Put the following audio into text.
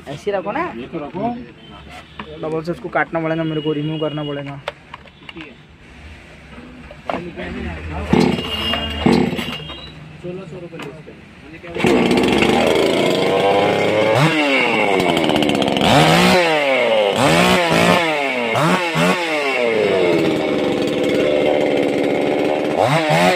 ऐसे रखो ना, ये तो रखो। डबल से इसको काटना पड़ेगा, मेरे को रिमूव करना पड़ेगा। 1600 रुपये क्या